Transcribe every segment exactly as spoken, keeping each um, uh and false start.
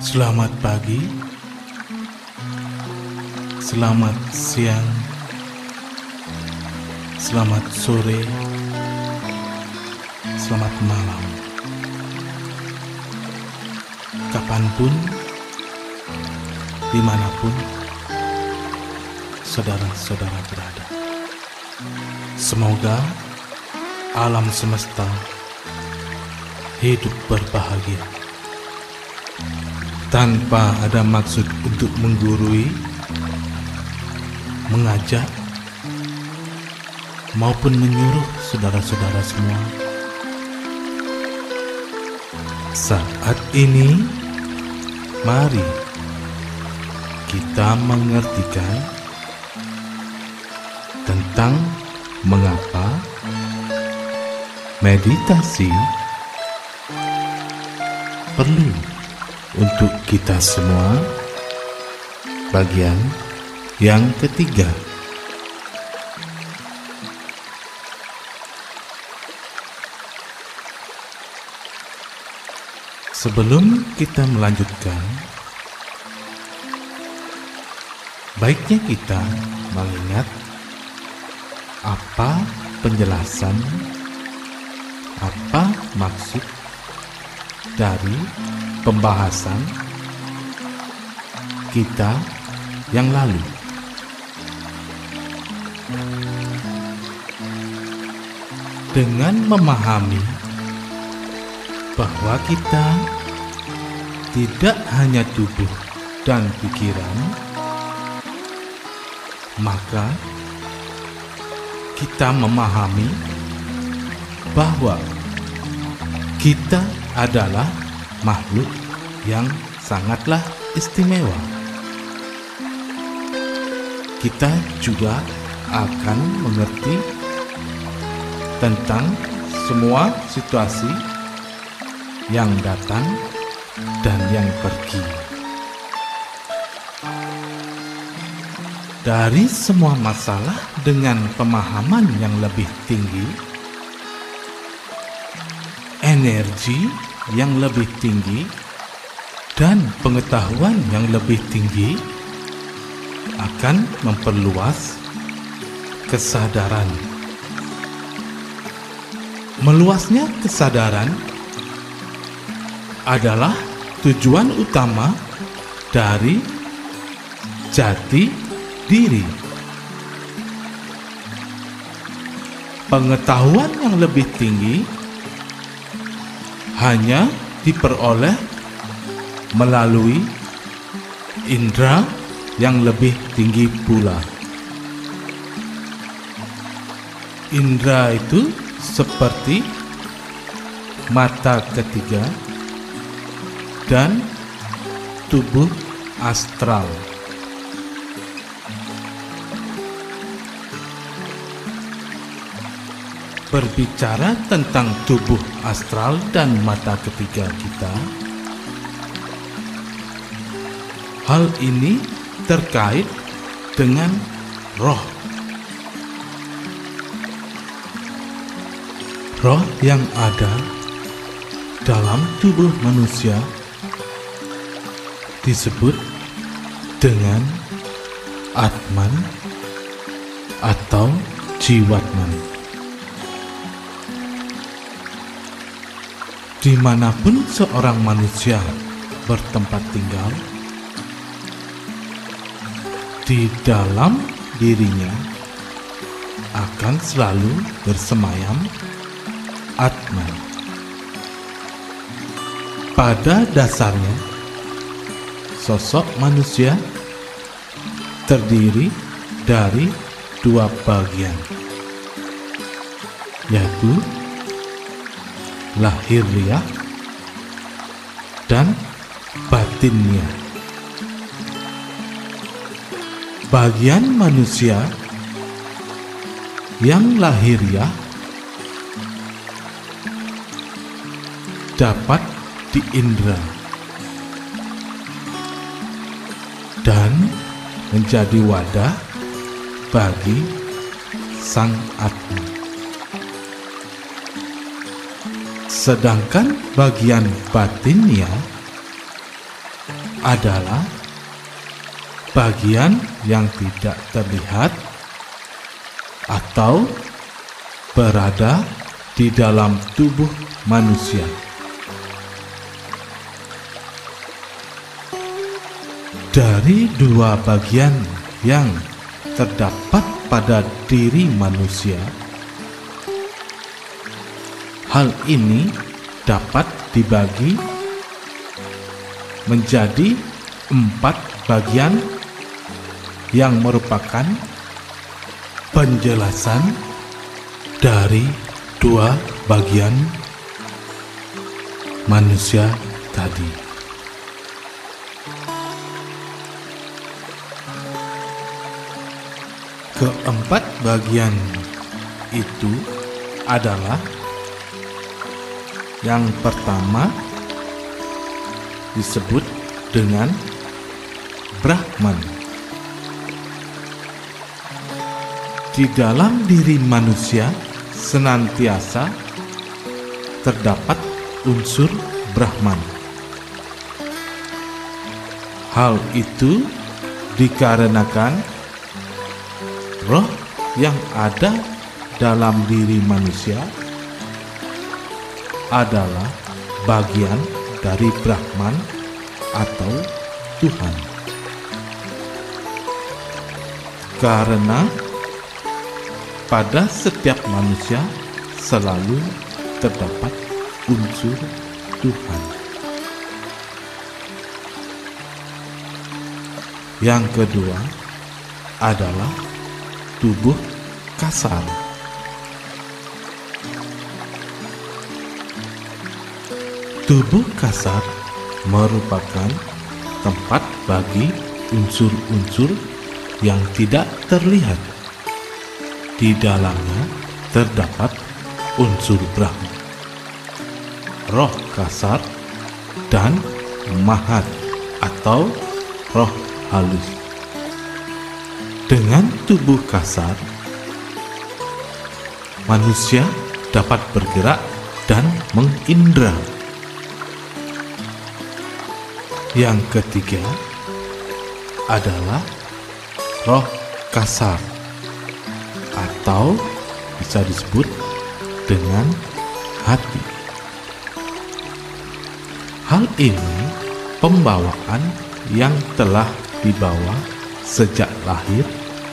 Selamat pagi, selamat siang, selamat sore, selamat malam. Kapanpun, dimanapun saudara-saudara berada, semoga alam semesta hidup berbahagia tanpa ada maksud untuk menggurui, mengajak, maupun menyuruh saudara-saudara semua. Saat ini, mari kita mengertikan tentang mengapa meditasi perlu untuk kita semua. Bagian yang ketiga. Sebelum kita melanjutkan, baiknya kita mengingat apa penjelasan, apa maksud dari pembahasan kita yang lalu. Dengan memahami bahwa kita tidak hanya tubuh dan pikiran, maka kita memahami bahwa kita adalah makhluk yang sangatlah istimewa. Kita juga akan mengerti tentang semua situasi yang datang dan yang pergi. Dari semua masalah dengan pemahaman yang lebih tinggi, energi yang lebih tinggi, dan pengetahuan yang lebih tinggi akan memperluas kesadaran. Meluasnya kesadaran adalah tujuan utama dari jati diri. Pengetahuan yang lebih tinggi hanya diperoleh melalui indera yang lebih tinggi pula. Indera itu seperti mata ketiga dan tubuh astral. Berbicara tentang tubuh astral dan mata ketiga kita, hal ini terkait dengan roh. Roh yang ada dalam tubuh manusia disebut dengan Atman atau Jiwatman. Dimanapun seorang manusia bertempat tinggal, di dalam dirinya akan selalu bersemayam Atman. Pada dasarnya, sosok manusia terdiri dari dua bagian, yaitu lahiriah dan batiniah. Bagian manusia yang lahiriah dapat diindra dan menjadi wadah bagi sang Atma. Sedangkan bagian batinnya adalah bagian yang tidak terlihat atau berada di dalam tubuh manusia. Dari dua bagian yang terdapat pada diri manusia, hal ini dapat dibagi menjadi empat bagian yang merupakan penjelasan dari dua bagian manusia tadi. Keempat bagian itu adalah yang pertama disebut dengan Brahman. Di dalam diri manusia senantiasa terdapat unsur Brahman. Hal itu dikarenakan roh yang ada dalam diri manusia adalah bagian dari Brahman atau Tuhan. Karena pada setiap manusia selalu terdapat unsur Tuhan. Yang kedua adalah tubuh kasar. Tubuh kasar merupakan tempat bagi unsur-unsur yang tidak terlihat. Di dalamnya terdapat unsur Brahma, roh kasar, dan mahat atau roh halus. Dengan tubuh kasar, manusia dapat bergerak dan mengindra. Yang ketiga adalah roh kasar atau bisa disebut dengan hati. Hal ini pembawaan yang telah dibawa sejak lahir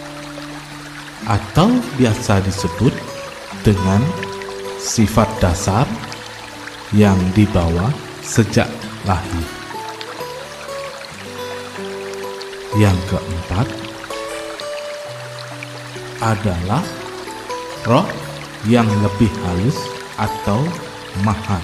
atau biasa disebut dengan sifat dasar yang dibawa sejak lahir. Yang keempat adalah roh yang lebih halus atau mahat.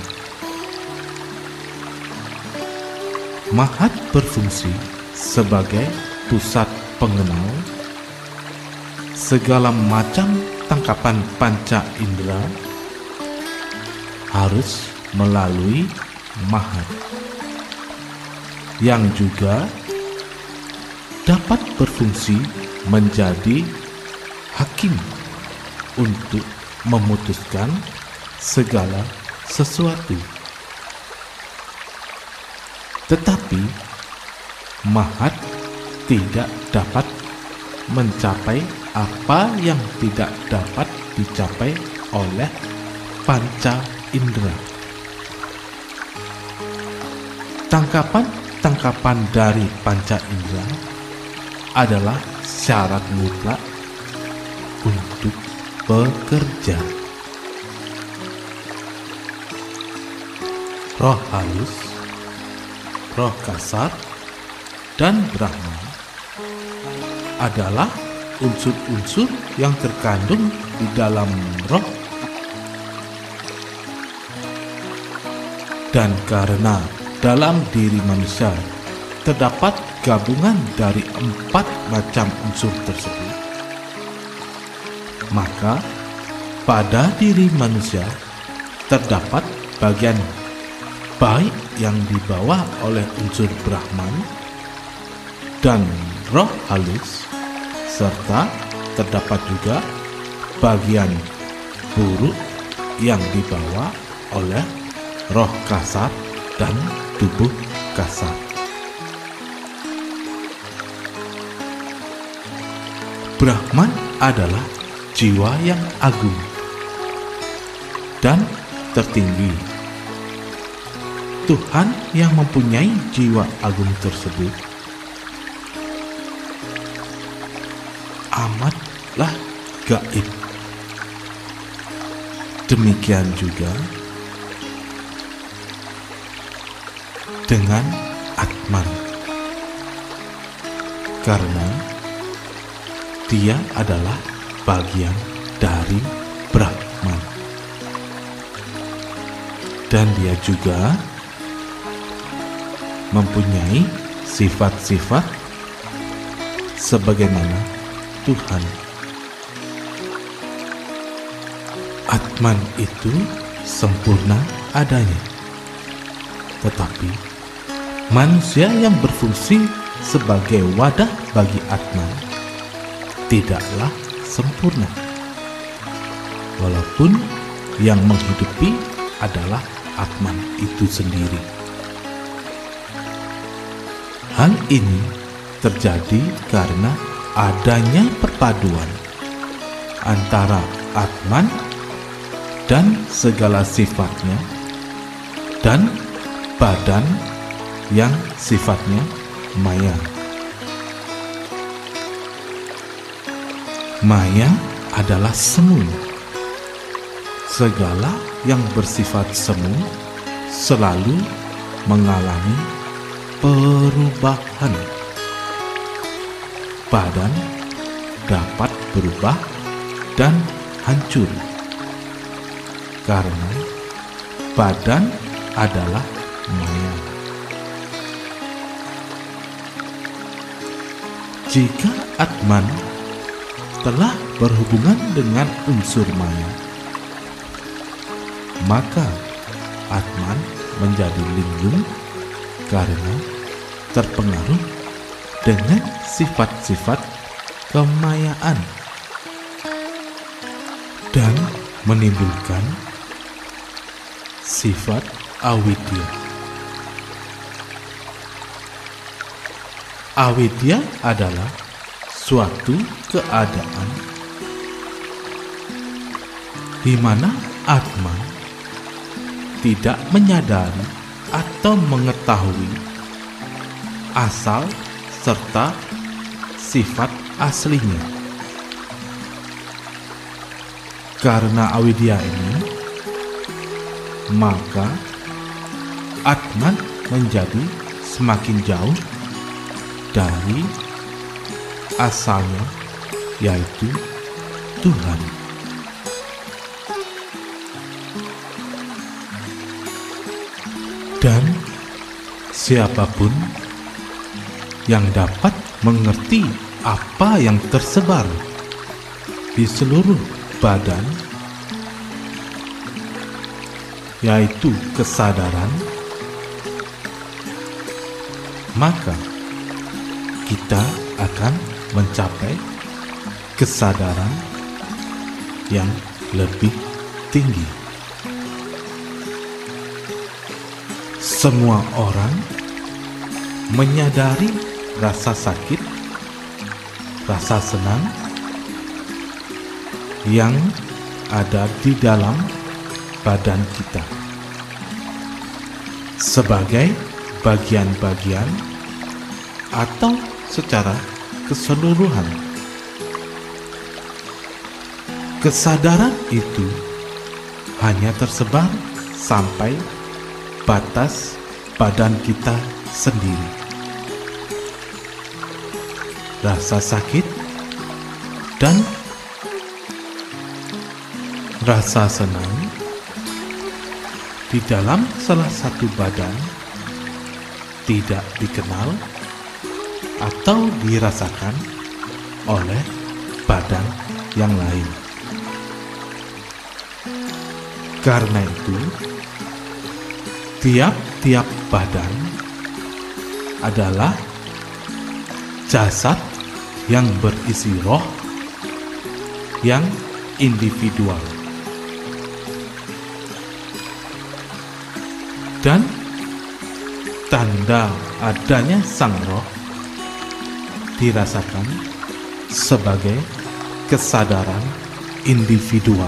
Mahat berfungsi sebagai pusat pengenal segala macam tangkapan panca indera harus melalui mahat, yang juga dapat berfungsi menjadi hakim untuk memutuskan segala sesuatu. Tetapi mahat tidak dapat mencapai apa yang tidak dapat dicapai oleh panca indera. Tangkapan-tangkapan dari panca indera adalah syarat mutlak untuk bekerja. Roh halus, roh kasar, dan Brahman adalah unsur-unsur yang terkandung di dalam roh. Dan karena dalam diri manusia terdapat gabungan dari empat macam unsur tersebut, maka pada diri manusia terdapat bagian baik yang dibawa oleh unsur Brahman dan roh halus, serta terdapat juga bagian buruk yang dibawa oleh roh kasar dan tubuh kasar. Brahman adalah jiwa yang agung dan tertinggi. Tuhan yang mempunyai jiwa agung tersebut amatlah gaib. Demikian juga dengan Atman, karena dia adalah bagian dari Brahman, dan dia juga mempunyai sifat-sifat sebagaimana Tuhan. Atman itu sempurna adanya, tetapi manusia yang berfungsi sebagai wadah bagi Atman tidaklah sempurna, walaupun yang menghidupi adalah Atman itu sendiri. Hal ini terjadi karena adanya perpaduan antara Atman dan segala sifatnya dan badan yang sifatnya maya. Maya adalah semu. Segala yang bersifat semu selalu mengalami perubahan. Badan dapat berubah dan hancur karena badan adalah maya. Jika Atman telah berhubungan dengan unsur maya, maka Atman menjadi linglung karena terpengaruh dengan sifat-sifat kemayaan dan menimbulkan sifat awidya. Awidya adalah suatu keadaan di mana Atman tidak menyadari atau mengetahui asal serta sifat aslinya. Karena awidya ini, maka Atman menjadi semakin jauh dari asalnya, yaitu Tuhan. Dan siapapun yang dapat mengerti apa yang tersebar di seluruh badan, yaitu kesadaran, maka kita akan mencapai kesadaran yang lebih tinggi. Semua orang menyadari rasa sakit, rasa senang yang ada di dalam badan kita sebagai bagian-bagian atau secara keseluruhan. Kesadaran itu hanya tersebar sampai batas badan kita sendiri. Rasa sakit dan rasa senang di dalam salah satu badan tidak dikenal atau dirasakan oleh badan yang lain. Karena itu, tiap-tiap badan adalah jasad yang berisi roh yang individual. Dan tanda adanya sang roh dirasakan sebagai kesadaran individual.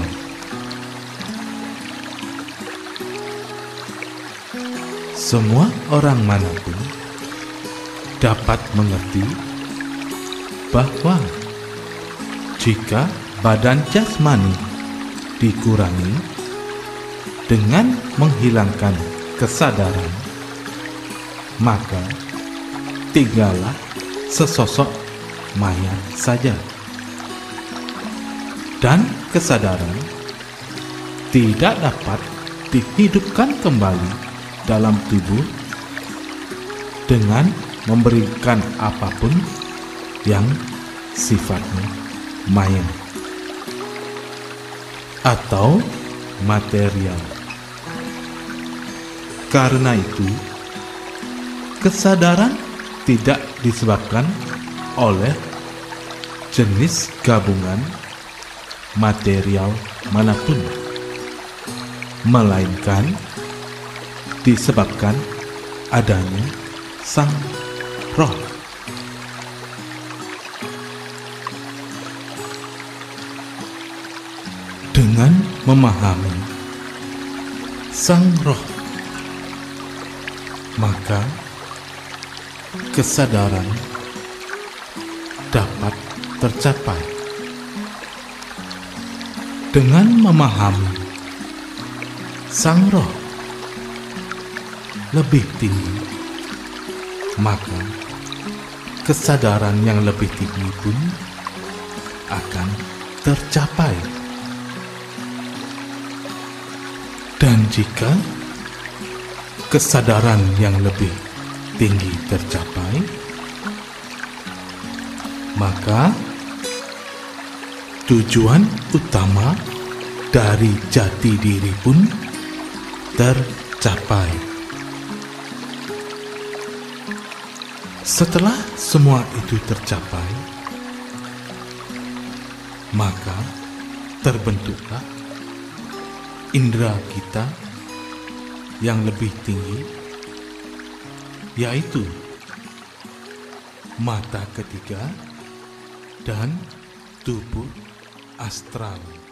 Semua orang manapun dapat mengerti bahwa jika badan jasmani dikurangi dengan menghilangkan kesadaran, maka tinggallah sesosok mayat saja. Dan kesadaran tidak dapat dihidupkan kembali dalam tubuh dengan memberikan apapun yang sifatnya maya atau material. Karena itu, kesadaran tidak disebabkan oleh jenis gabungan material manapun, melainkan disebabkan adanya Sang Roh. Dengan memahami Sang Roh, maka kesadaran dapat tercapai. Dengan memahami Sang Roh lebih tinggi, maka kesadaran yang lebih tinggi pun akan tercapai. Dan jika kesadaran yang lebih tinggi tercapai, maka tujuan utama dari jati diri pun tercapai. Setelah semua itu tercapai, maka terbentuklah indera kita yang lebih tinggi, yaitu mata ketiga dan tubuh astral.